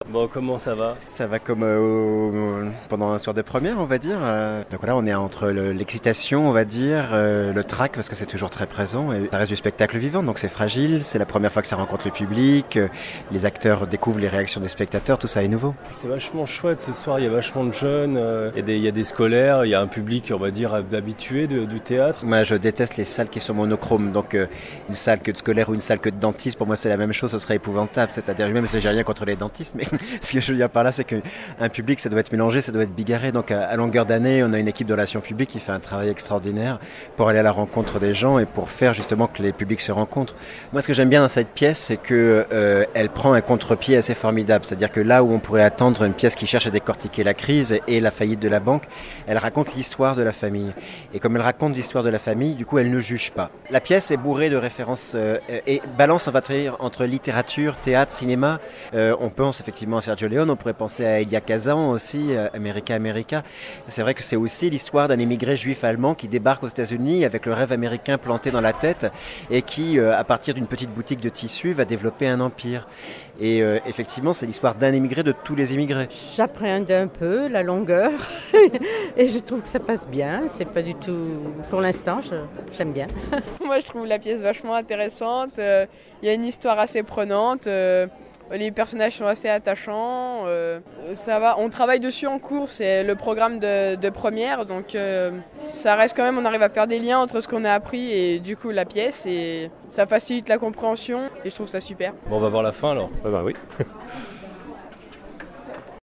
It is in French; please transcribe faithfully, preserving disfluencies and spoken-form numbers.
Bon, comment ça va? Ça va comme euh, au- pendant un soir de première, on va dire. Euh, donc voilà, on est entre le- l'excitation, on va dire, euh, le trac, parce que c'est toujours très présent, et ça reste du spectacle vivant, donc c'est fragile, c'est la première fois que ça rencontre le public, euh, les acteurs découvrent les réactions des spectateurs, tout ça est nouveau. C'est vachement chouette ce soir, il y a vachement de jeunes, euh, il y a des, il y a des scolaires, il y a un public, on va dire, habitué de- du théâtre. Moi, je déteste les salles qui sont monochromes, donc euh, une salle que de scolaire ou une salle que de dentiste, pour moi c'est la même chose, ce serait épouvantable, c'est-à-dire, même si j'ai rien contre les dentistes, mais ce que je veux dire par là, c'est qu'un public, ça doit être mélangé, ça doit être bigarré. Donc à, à longueur d'année, on a une équipe de relations publiques qui fait un travail extraordinaire pour aller à la rencontre des gens et pour faire justement que les publics se rencontrent. Moi, ce que j'aime bien dans cette pièce, c'est que euh, elle prend un contre-pied assez formidable. C'est-à-dire que là où on pourrait attendre une pièce qui cherche à décortiquer la crise et la faillite de la banque, elle raconte l'histoire de la famille. Et comme elle raconte l'histoire de la famille, du coup, elle ne juge pas. La pièce est bourrée de références euh, et balance, on va dire, entre littérature, théâtre, cinéma. Euh, on pense effectivement à Sergio Leone, on pourrait penser à Elia Kazan aussi, euh, America America. C'est vrai que c'est aussi l'histoire d'un émigré juif allemand qui débarque aux États-Unis avec le rêve américain planté dans la tête et qui, euh, à partir d'une petite boutique de tissus, va développer un empire. Et euh, effectivement, c'est l'histoire d'un émigré de tous les immigrés. J'appréhende un peu la longueur et je trouve que ça passe bien. C'est pas du tout. Pour l'instant, je- j'aime bien. Moi, je trouve la pièce vachement intéressante. Euh, Il y a une histoire assez prenante. euh, les personnages sont assez attachants. euh, ça va. On travaille dessus en cours. C'est le programme de, de première. Donc, euh, ça reste quand même. On arrive à faire des liens entre ce qu'on a appris et du coup la pièce. Et ça facilite la compréhension. Et je trouve ça super. Bon, on va voir la fin alors. Ah bah oui.